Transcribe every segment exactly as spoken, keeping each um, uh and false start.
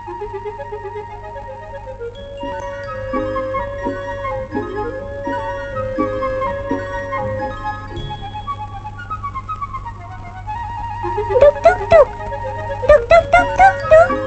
Дук-дук-дук! Дук-дук-дук-дук-дук!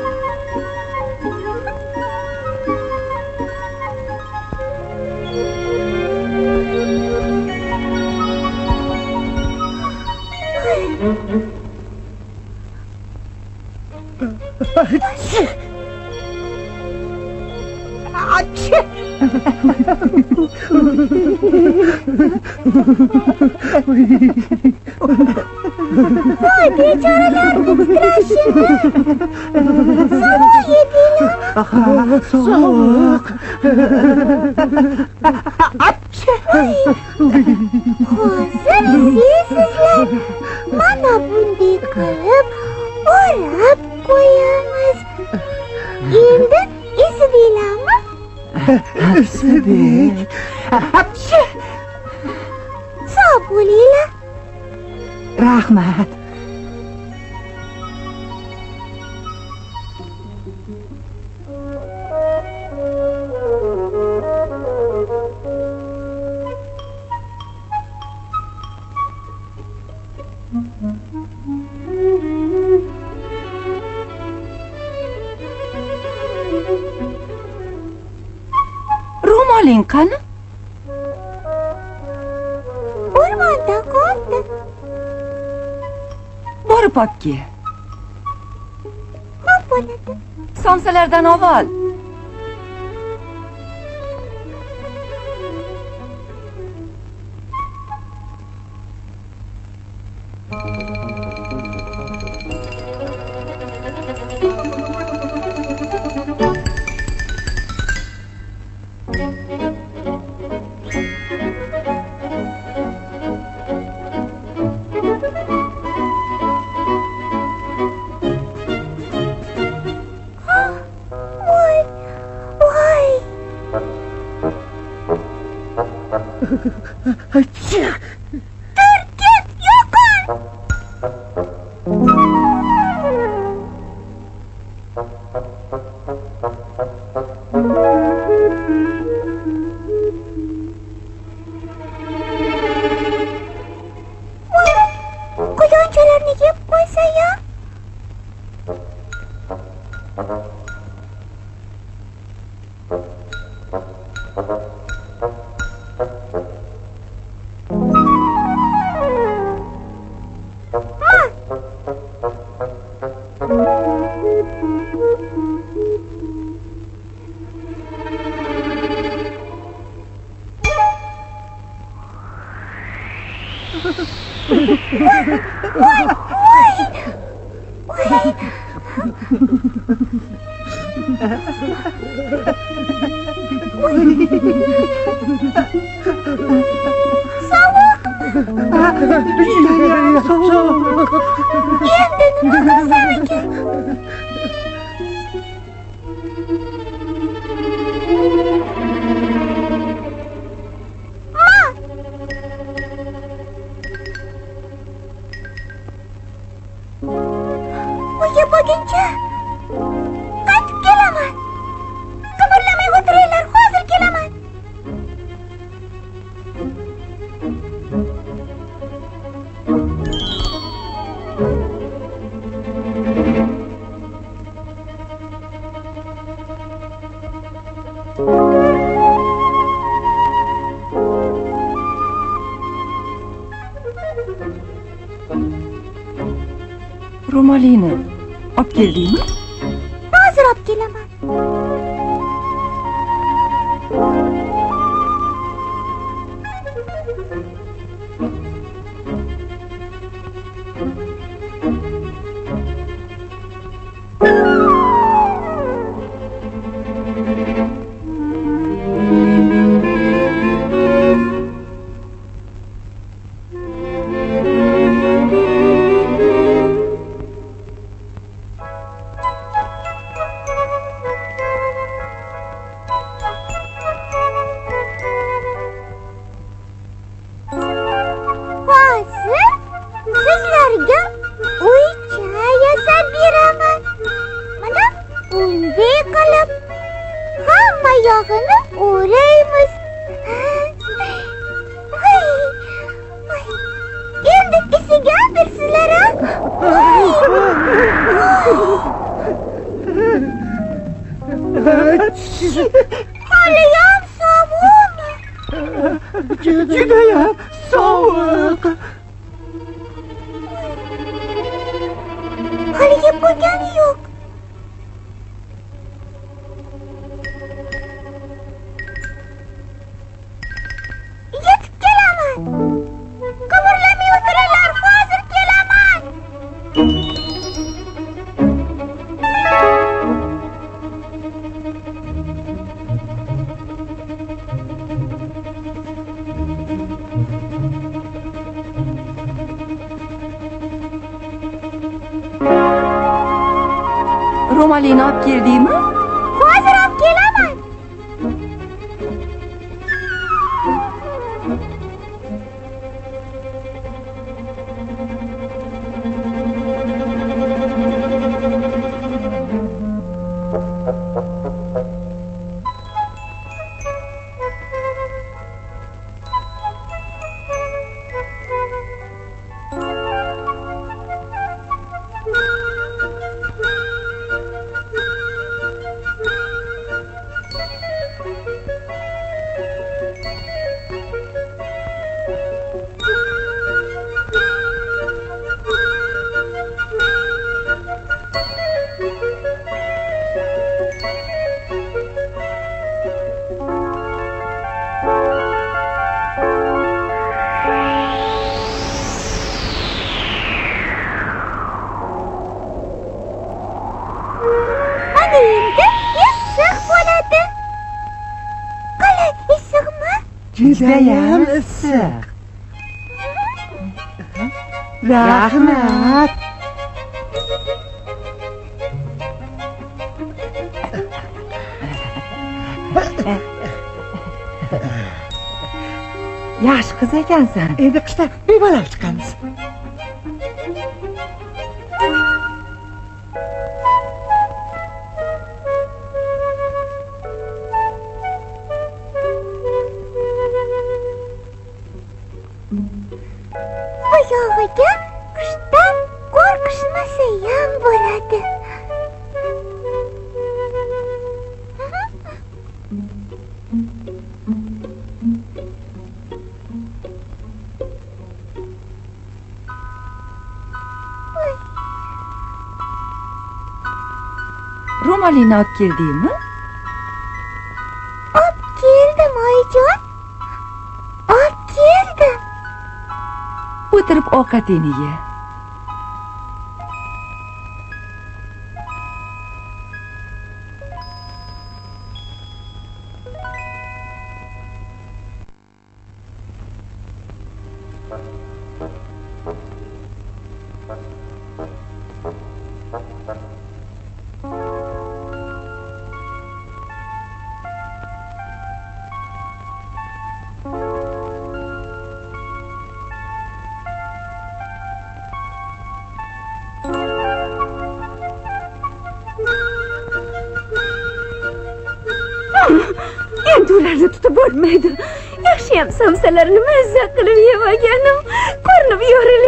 Vay bechoralar, krashini sovuq yedinglar. Sovuq. Hozir sizlar mana bunday qilib o'rab qo'yamiz. Endi esinglarmi? Esibek. Sog' bo'linglar. Rahmat. Ro'moling qani? O'rmonda qoldi. Borib olib Xo'p bo'ladi. Somsalardan avval. Quyonchalarni yeb qo'ysa-ya. Uyga bo'lguncha qaytib kelaman. Qimirlamay o'tiringlar, hozir kelaman. Ro'molingni olib keldingmi? Hozir olib kelaman. oyog'ini o'raymiz. Endi isigandirsizlar a? Haliyam sovuqmi? Judayam sovuq. Hali yeb bo'lgani yo'q. Yetib kelaman. Qimirlamay o'tiringlar, hozir kelaman. Ro'molingni olib keldingmi? Hozir olib kelaman. Mana endi issiq bo'ladi. Qalay, issiqmi? Judayam issiq. Rahmat. Yaxshi qiz ekansan. Endi qishda bemalol chiqamiz. Oyog'iga qishdan qo'rqishmasa ham bo'ladi. Ro'molingni olib keldingmi? Olib keldim, oyijon. Olib keldim. O'tirib ovqatingni ye. Endi ularni tutib bo'lmaydi. Yaxshiyam somsalarni mazza qilib yemagandim. Ko'rinib yorilib